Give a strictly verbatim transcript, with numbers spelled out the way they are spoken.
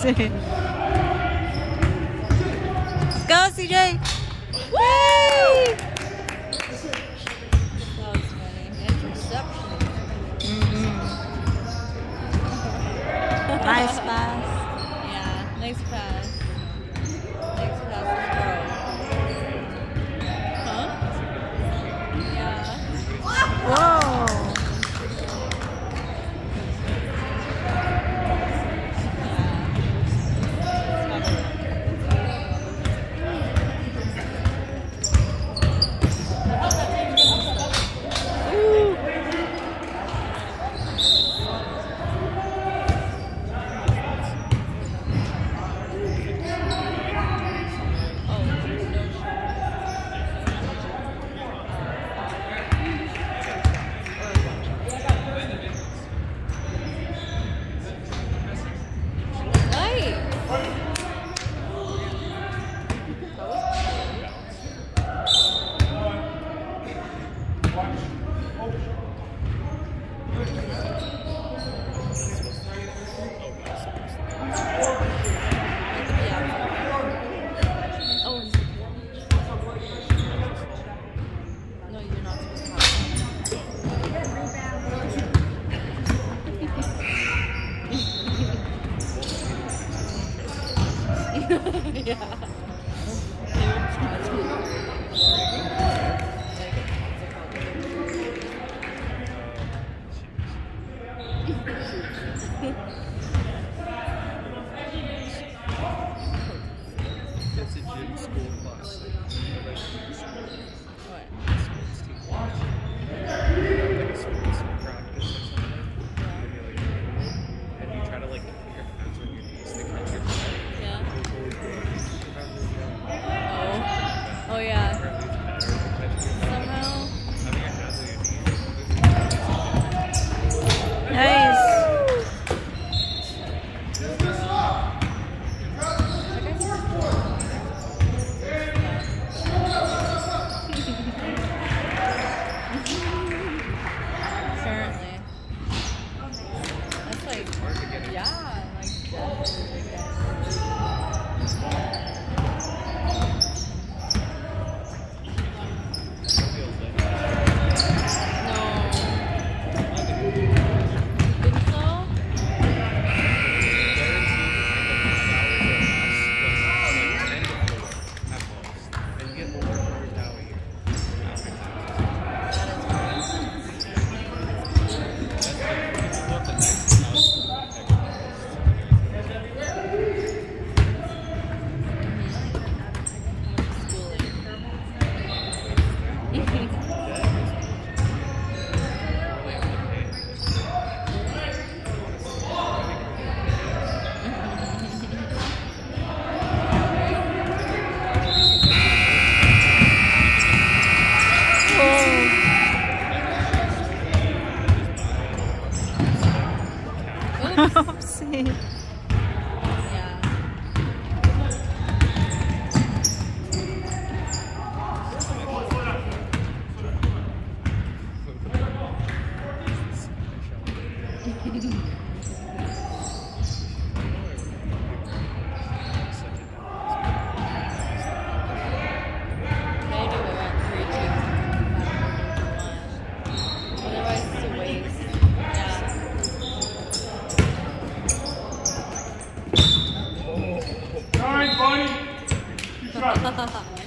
Let's go, C J! Woo! That was funny. Interception. Mm-hmm. Nice pass. Yeah, nice pass. Nice pass to throw. Huh? Yeah. Whoa! Yeah. It's a gym school class. What? Sports team watch. Like a sports practice or something. And you try to like put your hands on your knees to catch your breath. Yeah. Oh. Oh yeah. Somehow. Having your hands on your knees. Nice. Currently. That's like, yeah, like definitely. Oopsie. Yeah. Maybe we went three, two, one. Otherwise it's a waste. Yeah. Nine, buddy. Good shot.